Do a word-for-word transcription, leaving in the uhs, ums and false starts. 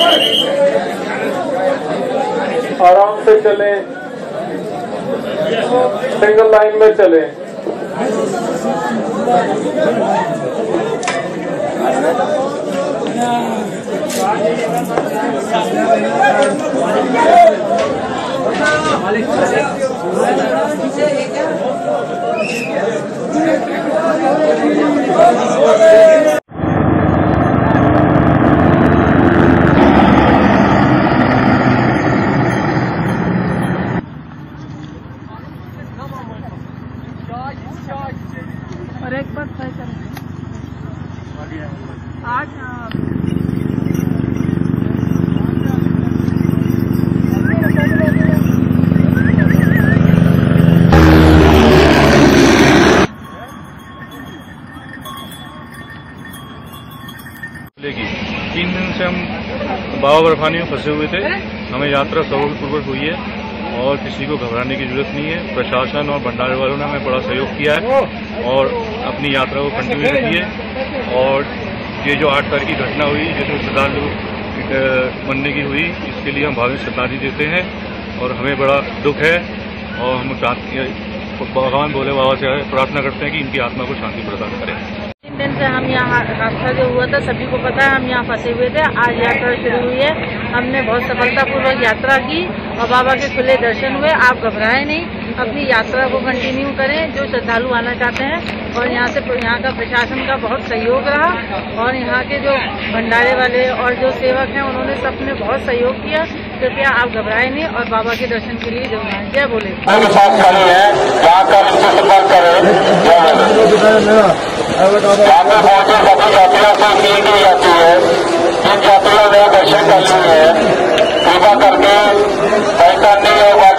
आराम से चलें, सिंगल लाइन में चलें। और एक बात तय करें आज तीन दिन से हम बाबा बर्फानी में फंसे हुए थे। हमें यात्रा सफलपूर्वक हुई है और किसी को घबराने की जरूरत नहीं है। प्रशासन और भंडारे वालों ने हमें बड़ा सहयोग किया है और अपनी यात्रा को कंटिन्यू रखी है। और ये जो आठ तारीख की घटना हुई, जिसमें श्रद्धालु मरने की हुई, इसके लिए हम भावनाएं श्रद्धांजलि देते हैं और हमें बड़ा दुख है। और हम भगवान भोले बाबा से प्रार्थना करते हैं कि इनकी आत्मा को शांति प्रदान करें। तीन दिन से हम यहाँ हादसा जो हुआ था सभी को पता है, हम यहाँ फंसे हुए थे। आज यात्रा शुरू हुई है, हमने बहुत सफलतापूर्वक यात्रा की और बाबा के खुले दर्शन हुए। आप घबराएं नहीं, अपनी यात्रा को कंटिन्यू करें जो श्रद्धालु आना चाहते हैं। और यहाँ से यहाँ का प्रशासन का बहुत सहयोग रहा और यहाँ के जो भंडारे वाले और जो सेवक हैं उन्होंने सबने बहुत सहयोग किया। कृपया आप घबराएं नहीं और बाबा के दर्शन के लिए जरूर आए। जय भोले। यहाँ पे पहुंचे सभी यात्रियों से अपील की जाती है, जिन यात्रियों ने दर्शन कर लिए हैं कृपा करके पैसा नहीं होगा